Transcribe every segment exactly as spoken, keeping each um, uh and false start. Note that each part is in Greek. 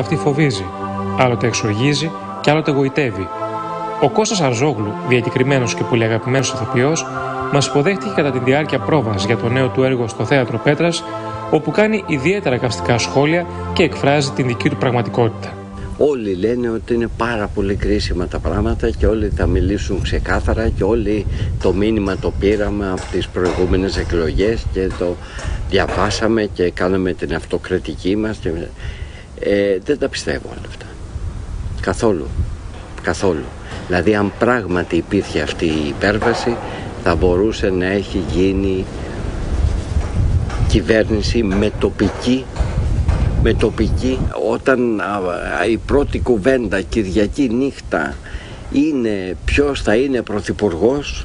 αυτή φοβίζει, άλλοτε εξοργίζει και άλλοτε γοητεύει. Ο Κώστας Αρζόγλου, διακεκριμένος και πολύ αγαπημένος ηθοποιός, μας υποδέχτηκε κατά τη διάρκεια πρόβας για το νέο του έργο στο Θέατρο Πέτρας, όπου κάνει ιδιαίτερα καυστικά σχόλια και εκφράζει την δική του πραγματικότητα. Όλοι λένε ότι είναι πάρα πολύ κρίσιμα τα πράγματα και όλοι θα μιλήσουν ξεκάθαρα και όλοι το μήνυμα το πήραμε από τις προηγούμενες εκλογές και το διαβάσαμε και κάναμε την αυτοκριτική μας και... ε, δεν τα πιστεύω όλα αυτά. Καθόλου. Καθόλου. Δηλαδή αν πράγματι υπήρχε αυτή η υπέρβαση θα μπορούσε να έχει γίνει κυβέρνηση με τοπική, με τοπική όταν α, η πρώτη κουβέντα Κυριακή νύχτα είναι ποιος θα είναι πρωθυπουργός,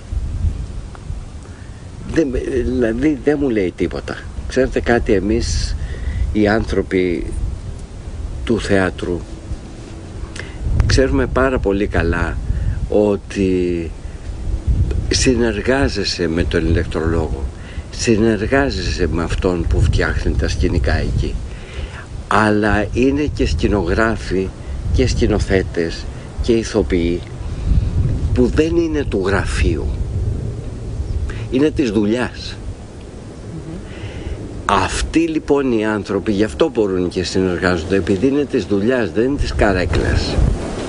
δεν, δηλαδή δεν μου λέει τίποτα. Ξέρετε κάτι, εμείς οι άνθρωποι του θεάτρου ξέρουμε πάρα πολύ καλά ότι συνεργάζεσαι με τον ηλεκτρολόγο, συνεργάζεσαι με αυτόν που φτιάχνει τα σκηνικά εκεί, αλλά είναι και σκηνογράφοι και σκηνοθέτες και ηθοποιοί που δεν είναι του γραφείου, είναι της δουλειάς. Mm-hmm. Αυτοί λοιπόν οι άνθρωποι γι' αυτό μπορούν και συνεργάζονται, επειδή είναι της δουλειάς, δεν είναι της καρέκλας.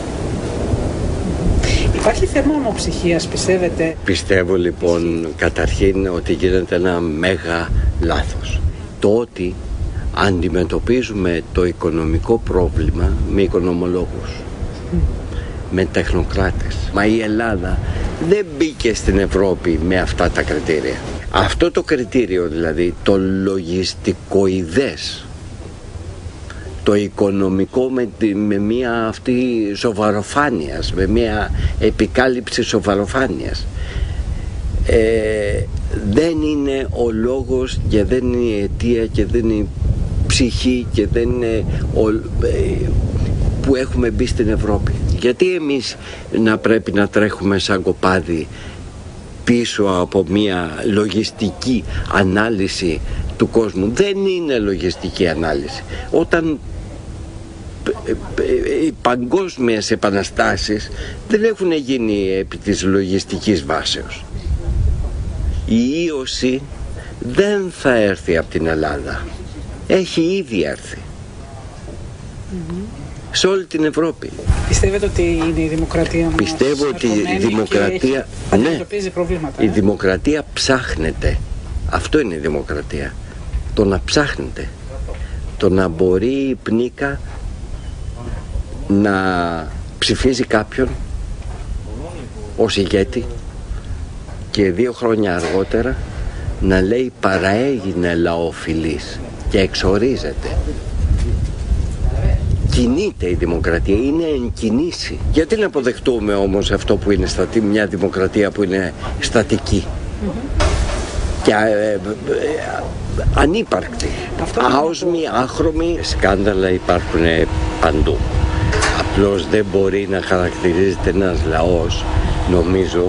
Υπάρχει θέμα ομοψυχίας, πιστεύετε? Πιστεύω λοιπόν καταρχήν ότι γίνεται ένα μέγα λάθος. Το ότι αντιμετωπίζουμε το οικονομικό πρόβλημα με οικονομολόγους, mm. με τεχνοκράτες. Μα η Ελλάδα δεν μπήκε στην Ευρώπη με αυτά τα κριτήρια. Αυτό το κριτήριο δηλαδή, το λογιστικοειδές, το οικονομικό με, με μια αυτή σοβαροφάνειας, με μια επικάλυψη σοβαροφάνειας, ε, δεν είναι ο λόγος και δεν είναι η αιτία και δεν είναι η ψυχή και δεν είναι ο, ε, που έχουμε μπει στην Ευρώπη. Γιατί εμείς να πρέπει να τρέχουμε σαν κοπάδι πίσω από μια λογιστική ανάλυση του κόσμου? Δεν είναι λογιστική ανάλυση. Όταν οι παγκόσμιες επαναστάσεις δεν έχουν γίνει επί της λογιστικής βάσεως. Η ίωση δεν θα έρθει από την Ελλάδα. Έχει ήδη έρθει. Mm-hmm. Σε όλη την Ευρώπη. Πιστεύετε ότι είναι η δημοκρατία μας? Πιστεύω ότι η δημοκρατία, ναι, προβλήματα, η ε? δημοκρατία ψάχνεται. Αυτό είναι η δημοκρατία. Το να ψάχνεται. Το να μπορεί η πνίκα να ψηφίζει κάποιον ως ηγέτη και δύο χρόνια αργότερα να λέει παραέγινε λαοφιλής και εξορίζεται. Κινείται η δημοκρατία, είναι εν κινήσει. Γιατί να αποδεχτούμε όμως αυτό που είναι στατή, μια δημοκρατία που είναι στατική mm-hmm. και ε, ε, ανύπαρκτη, άοσμη, άχρωμη? Σκάνδαλα υπάρχουν παντού. Απλώς δεν μπορεί να χαρακτηρίζεται ένας λαός, νομίζω,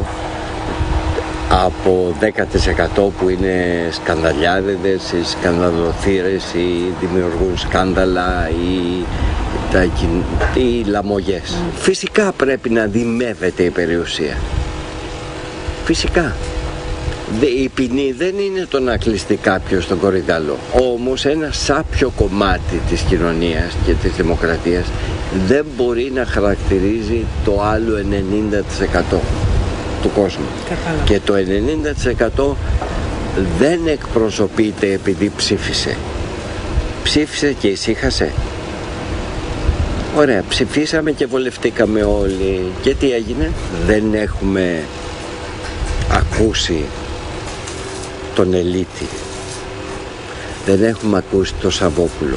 από δέκα τοις εκατό που είναι σκανδαλιάριδες ή σκανδαλοθύρες ή δημιουργούν σκάνδαλα ή, τα, ή λαμογές. Mm. Φυσικά πρέπει να δημεύεται η περιουσία. Φυσικά. Η ποινή δεν είναι το να κλειστεί κάποιος στον κορυδαλό. Όμως ένα σάπιο κομμάτι της κοινωνίας και της δημοκρατίας δεν μπορεί να χαρακτηρίζει το άλλο ενενήντα τοις εκατό του κόσμου. Κατάλαβα. Και το ενενήντα τοις εκατό δεν εκπροσωπείται επειδή ψήφισε. Ψήφισε και ησύχασε. Ωραία, ψηφίσαμε και βολευτήκαμε όλοι. Και τι έγινε? Δεν έχουμε ακούσει τον Ελίτη. Δεν έχουμε ακούσει τον Σαββόπουλο.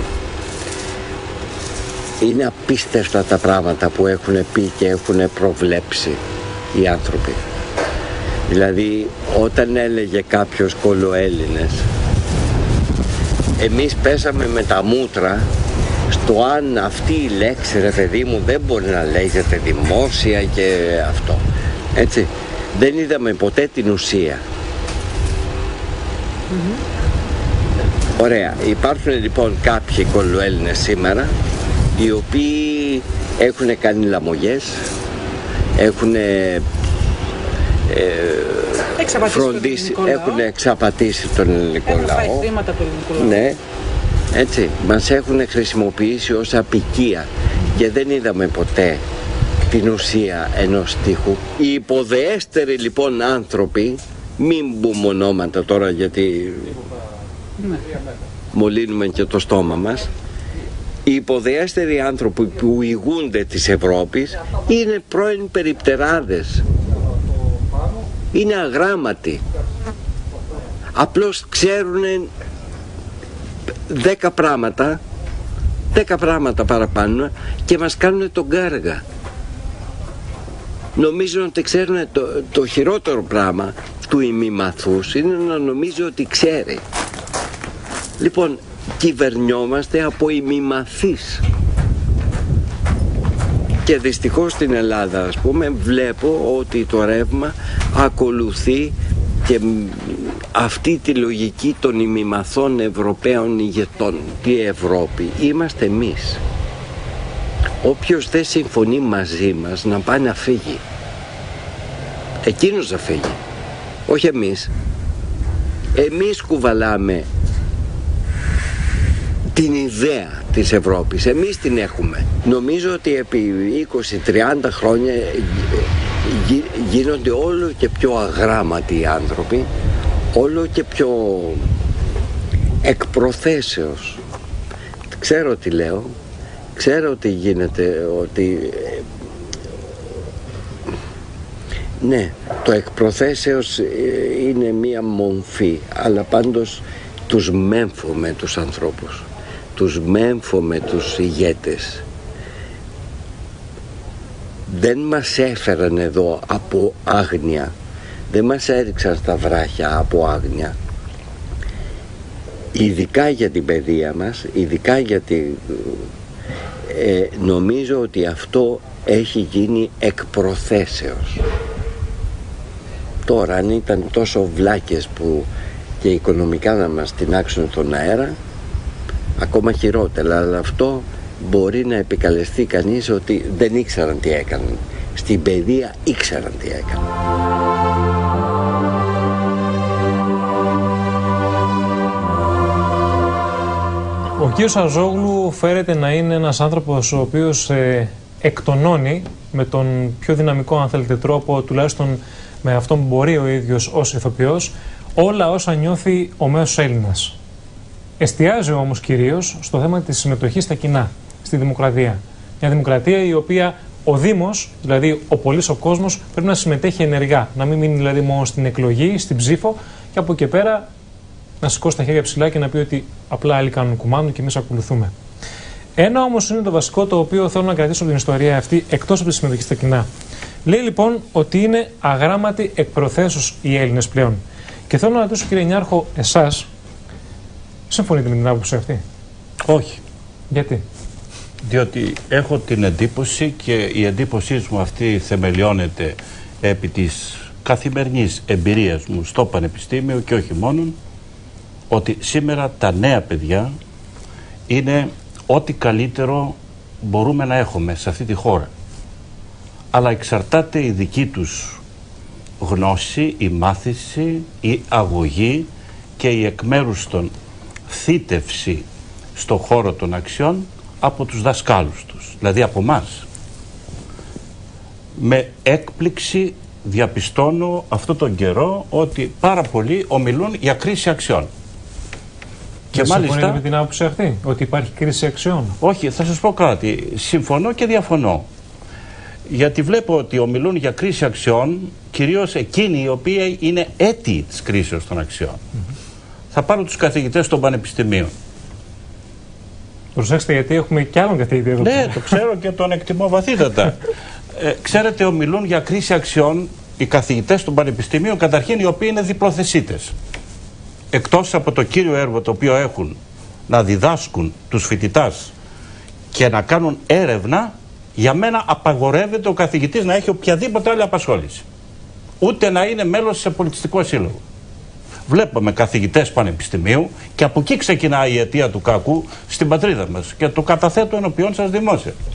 Είναι απίστευτα τα πράγματα που έχουν πει και έχουν προβλέψει οι άνθρωποι. Δηλαδή όταν έλεγε κάποιος κολοέλληνες, εμείς πέσαμε με τα μούτρα στο αν αυτή η λέξη, ρε παιδί μου, δεν μπορεί να λέγεται δημόσια και αυτό. Έτσι, δεν είδαμε ποτέ την ουσία. Mm-hmm. Ωραία, υπάρχουν λοιπόν κάποιοι κολοέλληνες σήμερα οι οποίοι έχουν κάνει λαμογές, έχουν ε, φροντίσει, έχουν εξαπατήσει τον ελληνικό έχουν λαό. Έχουν φάει χρήματα του ελληνικού λαού. Ναι, έτσι, μας έχουν χρησιμοποιήσει ως απικία και δεν είδαμε ποτέ την ουσία ενός τείχου. Οι υποδεέστεροι λοιπόν άνθρωποι, μην πούμε ονόματα τώρα γιατί ναι. μολύνουμε και το στόμα μας, οι υποδεέστεροι άνθρωποι που ηγούνται της Ευρώπης είναι πρώην περιπτεράδες, είναι αγράμματοι, απλώς ξέρουν δέκα πράγματα, δέκα πράγματα παραπάνω και μας κάνουν τον κάργα. Νομίζω ότι ξέρουν το, το χειρότερο πράγμα του ημιμαθούς είναι να νομίζει ότι ξέρει. Λοιπόν, κυβερνιόμαστε από ημιμαθείς. Και δυστυχώς στην Ελλάδα, ας πούμε, βλέπω ότι το ρεύμα ακολουθεί και αυτή τη λογική των ημιμαθών Ευρωπαίων ηγετών. Τι Ευρώπη, είμαστε εμείς. Όποιος δεν συμφωνεί μαζί μας να πάει να φύγει. Εκείνος να φύγει, όχι εμείς. Εμείς κουβαλάμε την ιδέα της Ευρώπης, εμείς την έχουμε. Νομίζω ότι επί είκοσι με τριάντα χρόνια γίνονται όλο και πιο αγράμματοι οι άνθρωποι, όλο και πιο εκ προθέσεως. Ξέρω τι λέω, ξέρω ότι γίνεται, ότι ναι, το εκ προθέσεως είναι μία μομφή, αλλά πάντως τους μέμφωμε τους ανθρώπους, τους μέμφωμε τους ηγέτες. Δεν μας έφεραν εδώ από άγνοια, δεν μας έριξαν στα βράχια από άγνοια. Ειδικά για την παιδεία μας, ειδικά γιατί ε, νομίζω ότι αυτό έχει γίνει εκ προθέσεως. Τώρα αν ήταν τόσο βλάκες που και οικονομικά να μας τεινάξουν τον αέρα, ακόμα χειρότερα, αλλά αυτό μπορεί να επικαλεστεί κανείς ότι δεν ήξεραν τι έκαναν. Στην παιδεία ήξεραν τι έκαναν. Ο κύριος Αρζόγλου φέρεται να είναι ένας άνθρωπος ο οποίος ε, εκτονώνει με τον πιο δυναμικό, αν θέλετε, τρόπο, τουλάχιστον με αυτόν που μπορεί ο ίδιος ως ηθοποιός, όλα όσα νιώθει ο μέσος Έλληνας. Εστιάζει όμως κυρίως στο θέμα της συμμετοχής στα κοινά, στη δημοκρατία. Μια δημοκρατία η οποία ο Δήμος, δηλαδή ο πολύς ο κόσμος, πρέπει να συμμετέχει ενεργά. Να μην μείνει δηλαδή μόνο στην εκλογή, στην ψήφο και από εκεί πέρα να σηκώσει τα χέρια ψηλά και να πει ότι απλά άλλοι κάνουν κουμάντο και εμείς ακολουθούμε. Ένα όμως είναι το βασικό το οποίο θέλω να κρατήσω την ιστορία αυτή εκτός από τη συμμετοχή στα κοινά. Λέει λοιπόν ότι είναι αγράμματοι εκ προθέσεως οι Έλληνες πλέον. Και θέλω να ρωτήσω, κύριε Νιάρχο, εσάς, συμφωνείτε με την άποψη αυτή? Όχι. Γιατί? Διότι έχω την εντύπωση, και η εντύπωσή μου αυτή θεμελιώνεται επί της καθημερινής εμπειρίας μου στο πανεπιστήμιο και όχι μόνον, ότι σήμερα τα νέα παιδιά είναι ό,τι καλύτερο μπορούμε να έχουμε σε αυτή τη χώρα. Αλλά εξαρτάται η δική τους γνώση, η μάθηση, η αγωγή και η εκ μέρους των θήτευση στο χώρο των αξιών από τους δασκάλους τους, δηλαδή από εμάς. Με έκπληξη διαπιστώνω αυτόν τον καιρό ότι πάρα πολλοί ομιλούν για κρίση αξιών. Και μάλιστα συμφωνείτε με την άποψη αυτή, ότι υπάρχει κρίση αξιών? Όχι, θα σας πω κάτι. Συμφωνώ και διαφωνώ. Γιατί βλέπω ότι ομιλούν για κρίση αξιών κυρίως εκείνοι οι οποίοι είναι αίτιοι της κρίσεως των αξιών. Mm-hmm. Θα πάρω τους καθηγητές των πανεπιστημίων. Προσέξτε, γιατί έχουμε κι άλλον καθηγητή εδώ. Ναι, το ξέρω και τον εκτιμώ βαθύτατα. ε, ξέρετε, ομιλούν για κρίση αξιών οι καθηγητές των πανεπιστημίων, καταρχήν οι οποίοι είναι διπλοθεσίτες. Εκτός από το κύριο έργο το οποίο έχουν να διδάσκουν τους φοιτητάς και να κάνουν έρευνα, για μένα απαγορεύεται ο καθηγητής να έχει οποιαδήποτε άλλη απασχόληση. Ούτε να είναι μέλος σε πολιτιστικό σύλλογο. βλέπαμε καθηγητές πανεπιστημίου και από εκεί ξεκινάει η αιτία του κακού στην πατρίδα μας και το καταθέτω ενώπιον σας δημόσια.